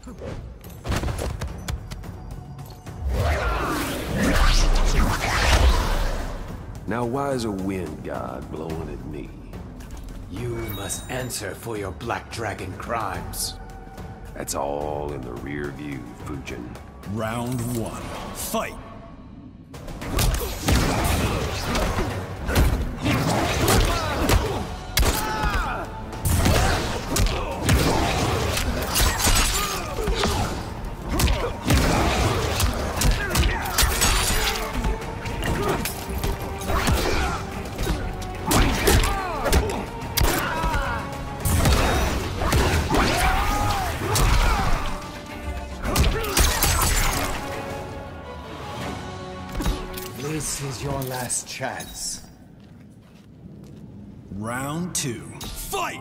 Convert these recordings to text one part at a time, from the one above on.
Now why is a wind god blowing at me? You must answer for your Black Dragon crimes. That's all in the rear view, Fujin. Round 1. Fight! This is your last chance. Round 2. Fight!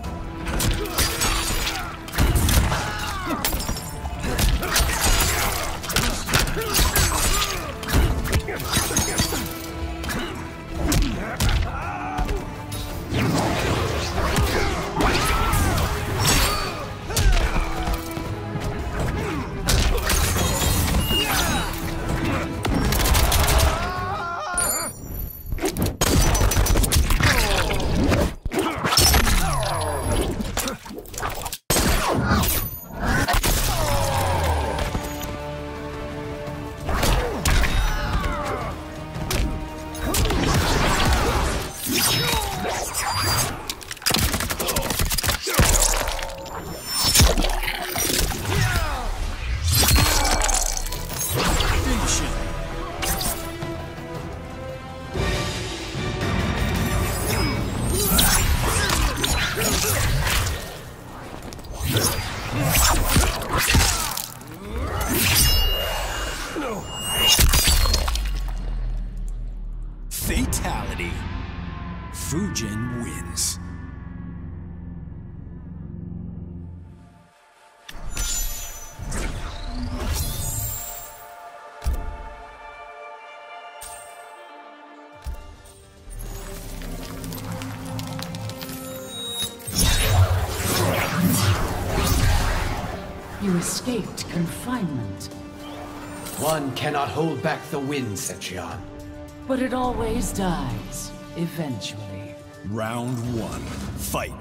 Fatality. Fujin wins. You escaped confinement. One cannot hold back the wind, Sechion. But it always dies, eventually. Round 1. Fight!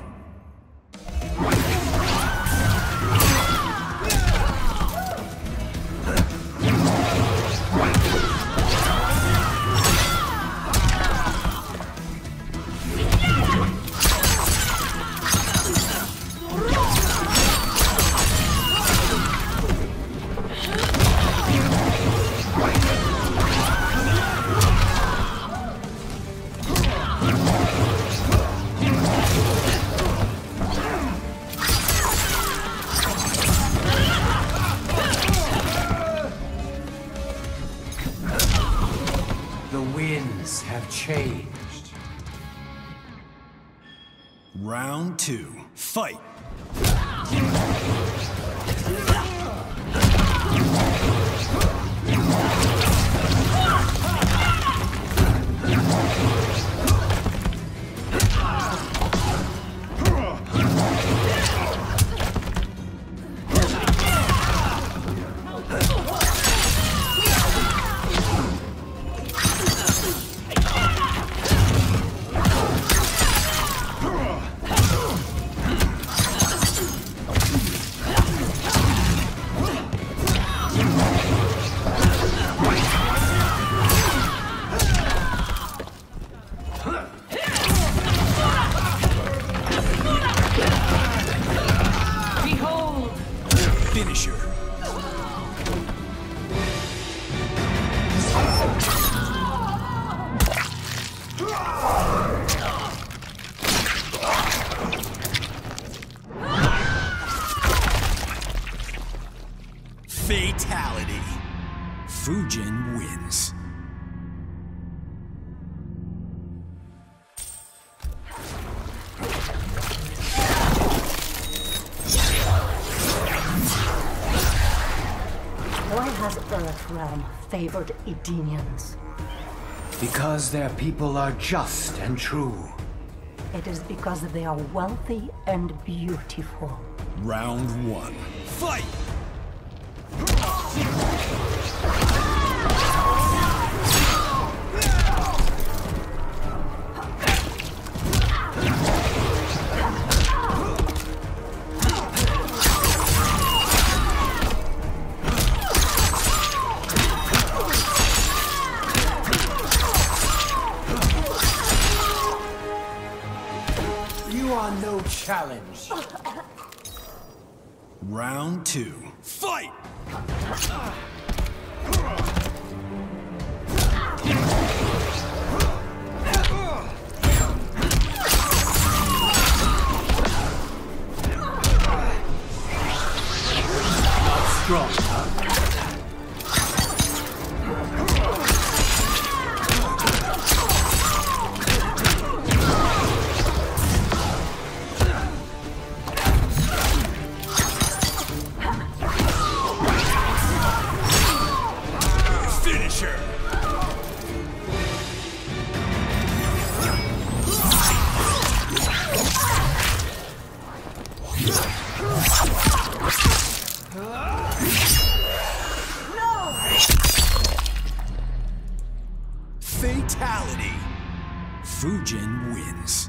The winds have changed. Round 2. Fight! Finisher. Fatality. Fujin wins. Why has Earthrealm favored Edenians? Because their people are just and true. It is because they are wealthy and beautiful. Round 1. Fight! challenge. Round 2. Fight! Strong, huh? Finisher! Fatality. Fujin wins.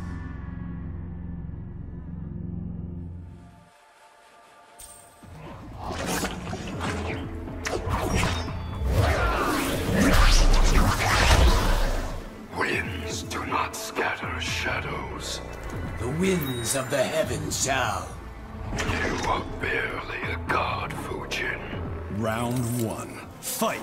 Winds do not scatter shadows. The winds of the heavens shall. You are barely a god, Fujin. Round 1. Fight!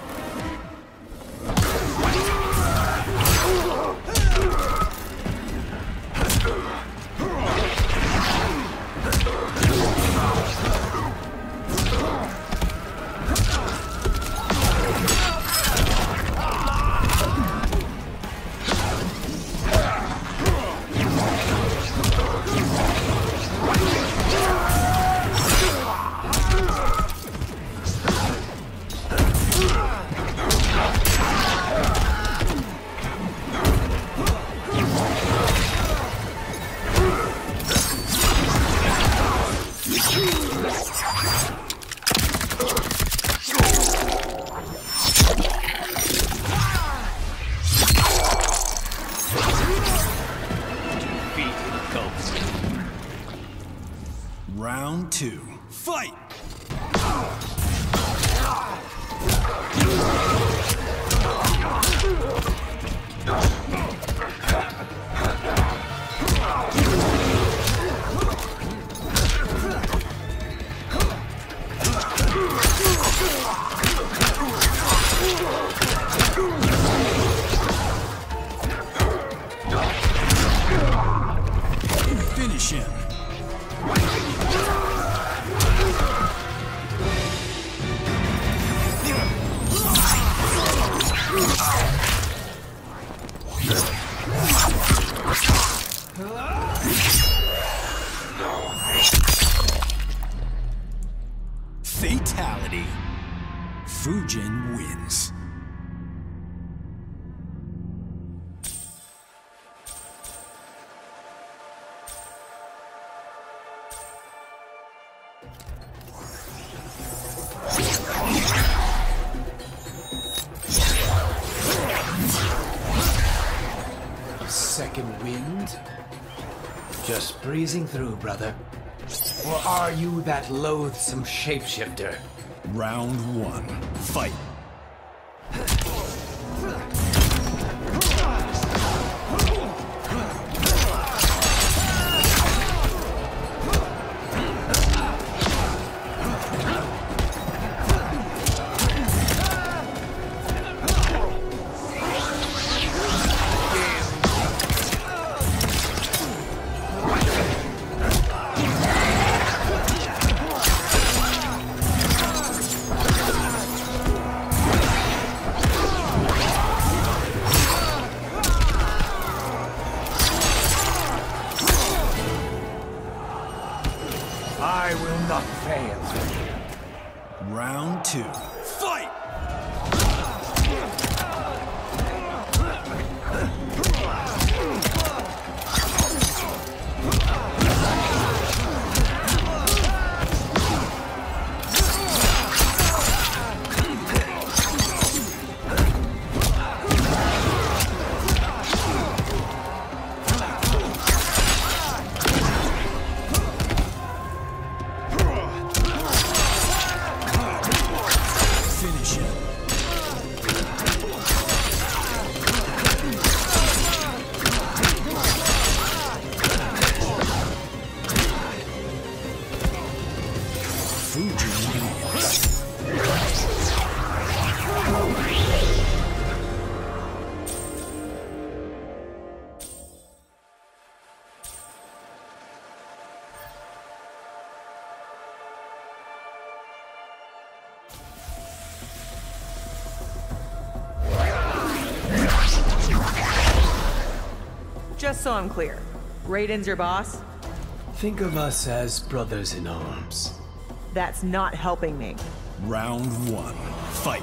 Round 2. Fight! Finish him. Fatality. Fujin wins. Second wind? Just breezing through, brother. Or are you that loathsome shapeshifter? Round 1. Fight! I will not fail. Round 2. Fight! Fujin wins. Just so I'm clear, Raiden's your boss? Think of us as brothers in arms. That's not helping me. Round 1. Fight.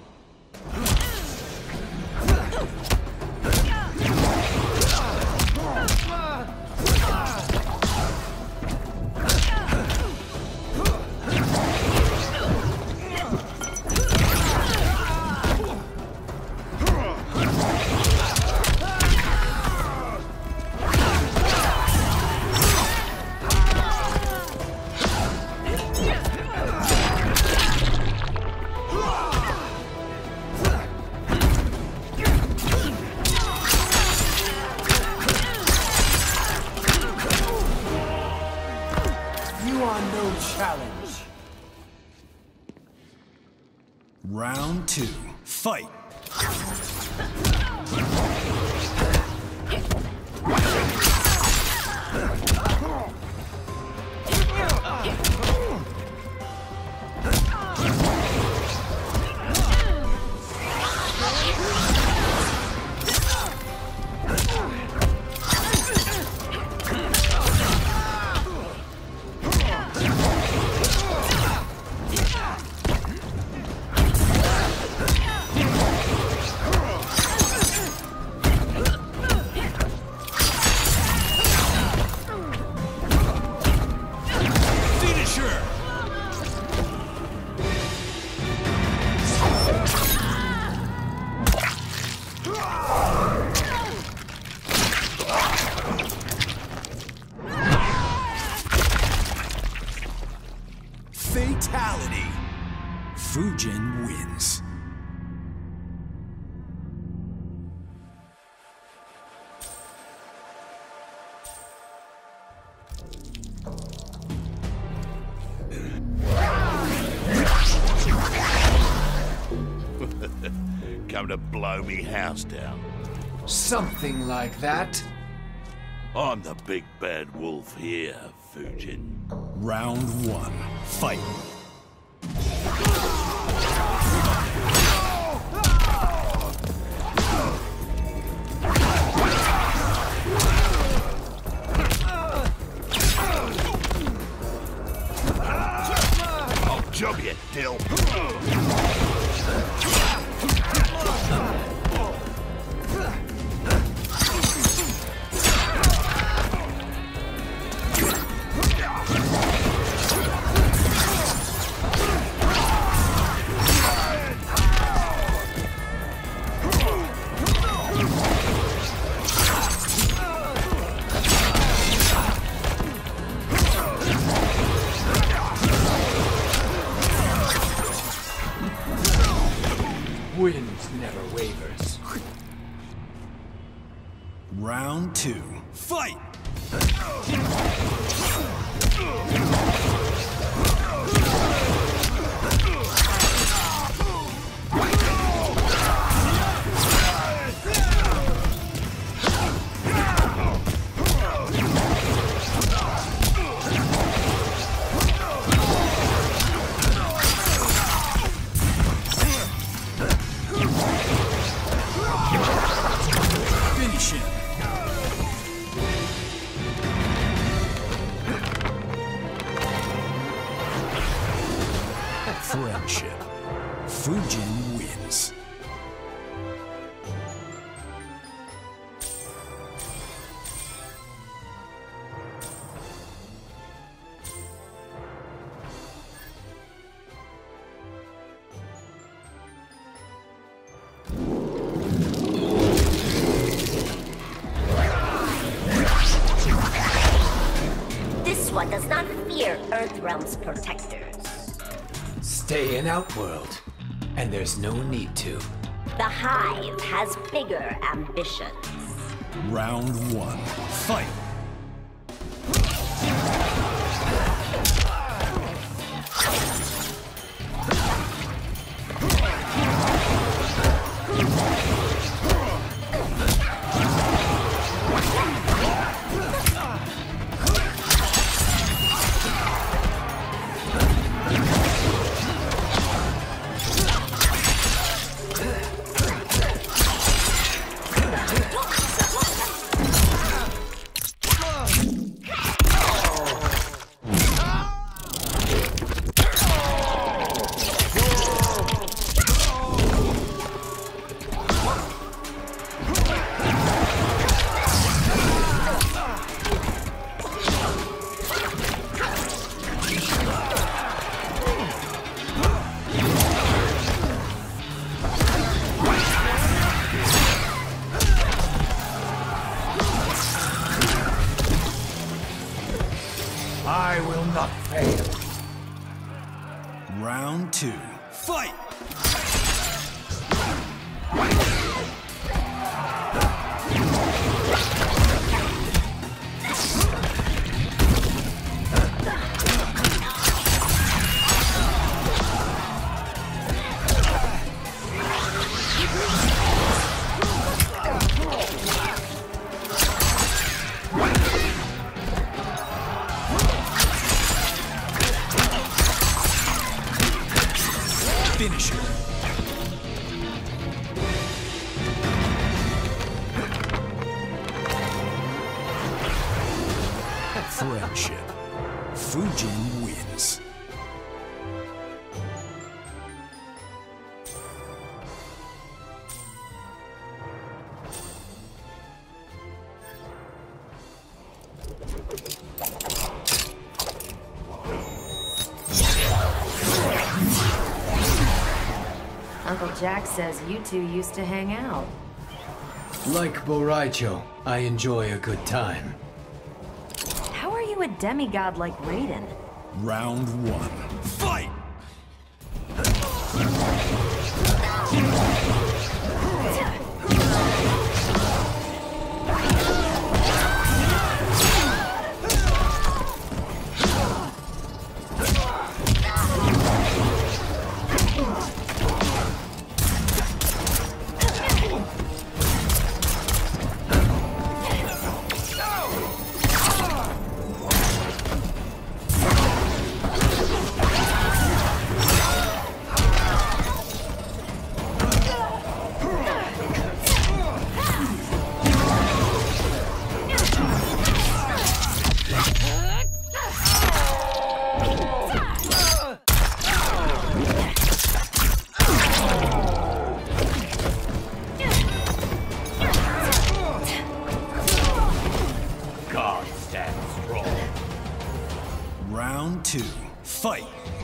Challenge. Round 2. Fight. Fatality. Fujin wins. Come to blow me house down. Something like that. I'm the big bad wolf here, Fujin. Round 1. Fight. I'll job you, Dill. Wind never wavers. Round 2. Fight! Finish him. Friendship. Fujin wins. This one does not fear Earthrealm's protectors. Stay in Outworld, and there's no need to. The Hive has bigger ambitions. Round 1. Fight. Round 2. Fight! Finish it. Friendship. Fujin wins. Uncle Jack says you two used to hang out. Like Boraicho, I enjoy a good time. How are you a demigod like Raiden? Round 1. Fight! Round 2. Fight!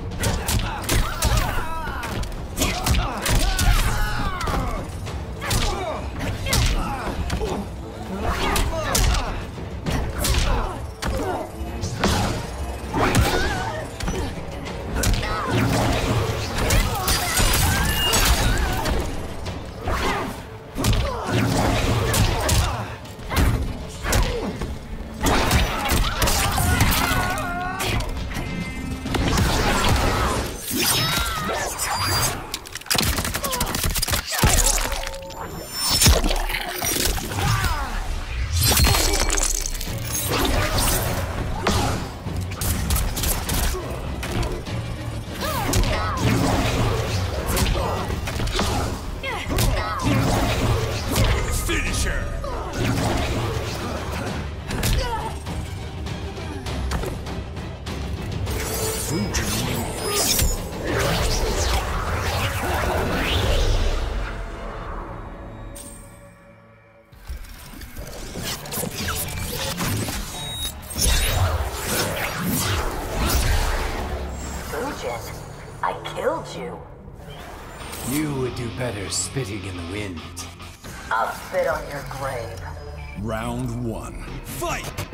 I killed you. You would do better spitting in the wind. I'll spit on your grave. Round 1. Fight!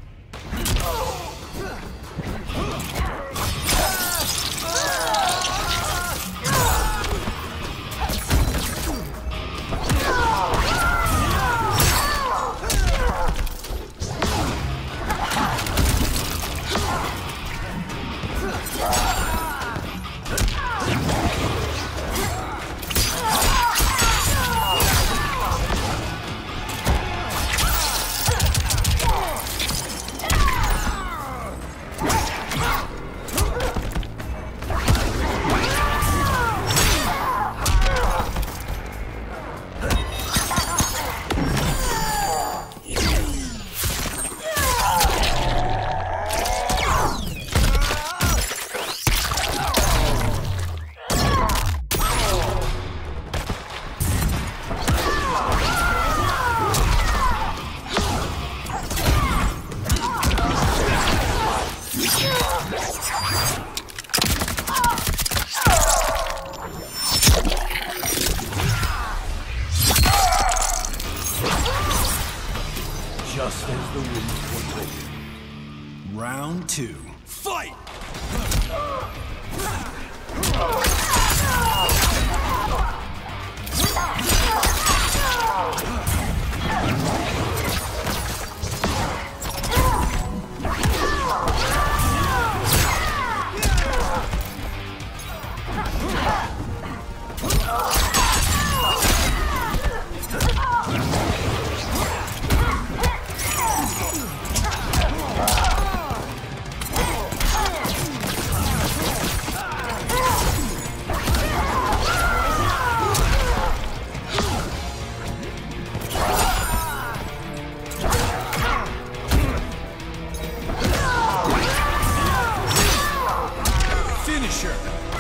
Just as the wind foretold. Round 2. Fight! Finisher.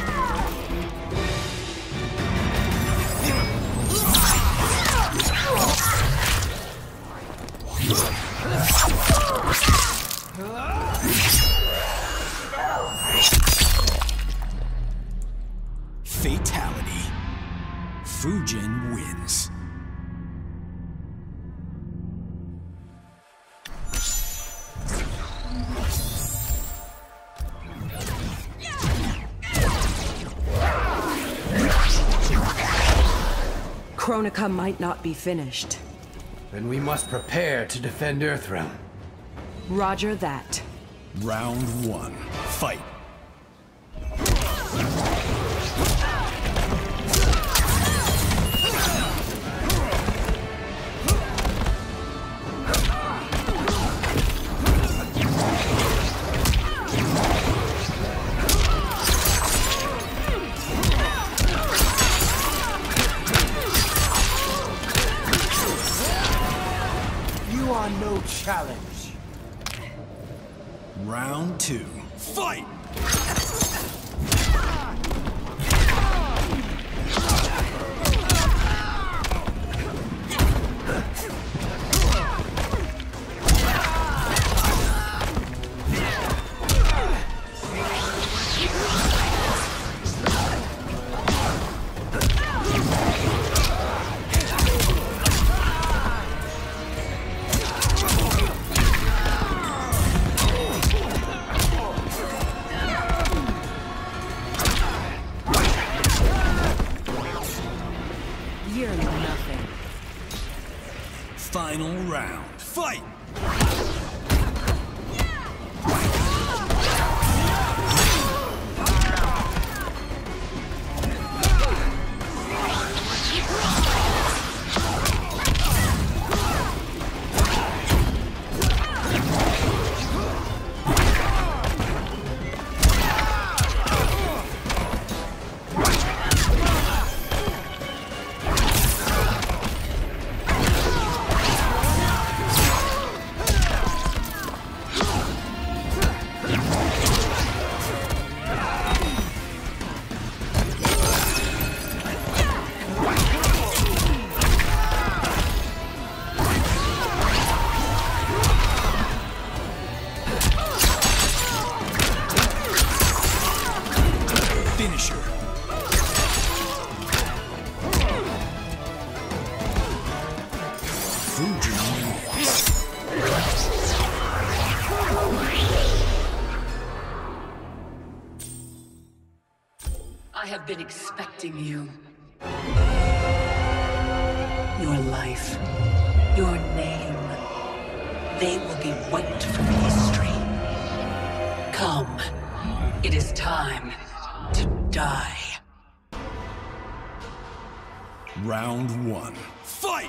Fatality. Fujin wins. Kronika might not be finished. Then we must prepare to defend Earthrealm. Roger that. Round 1. Fight. You are no challenge. Round 2. Fight! You're nothing. Final round. Fight! Finisher. Fujin wins. I have been expecting you. Your life, your name, they will be wiped from history. Come, it is time to die. Round 1. Fight!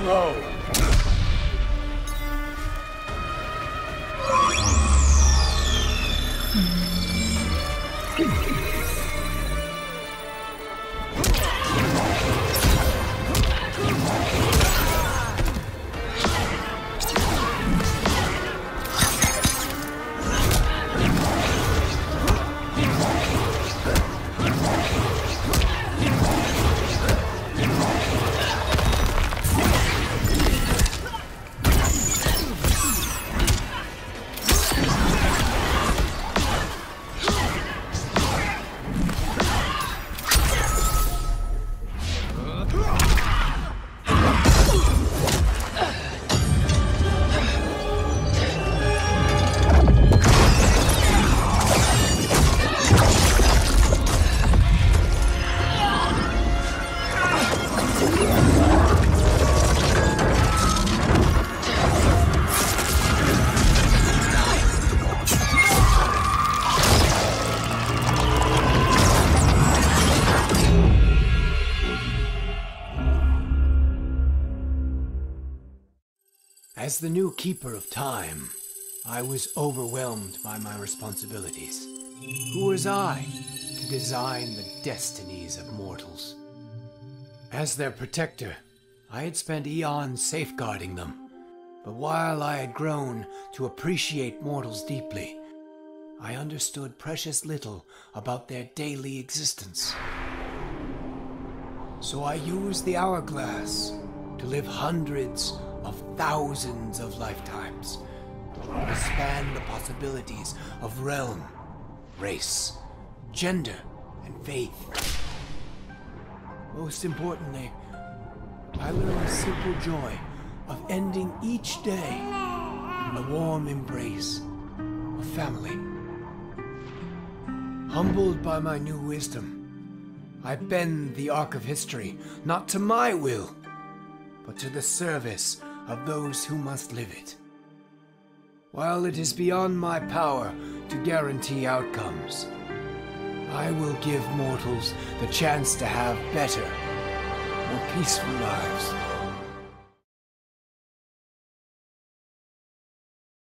slow. As the new Keeper of Time, I was overwhelmed by my responsibilities. Who was I to design the destinies of mortals? As their protector, I had spent eons safeguarding them. But while I had grown to appreciate mortals deeply, I understood precious little about their daily existence. So I used the hourglass to live hundreds of thousands of lifetimes, to expand the possibilities of realm, race, gender, and faith. Most importantly, I learned the simple joy of ending each day in the warm embrace of family. Humbled by my new wisdom, I bend the arc of history, not to my will, but to the service of those who must live it. While it is beyond my power to guarantee outcomes, I will give mortals the chance to have better, more peaceful lives.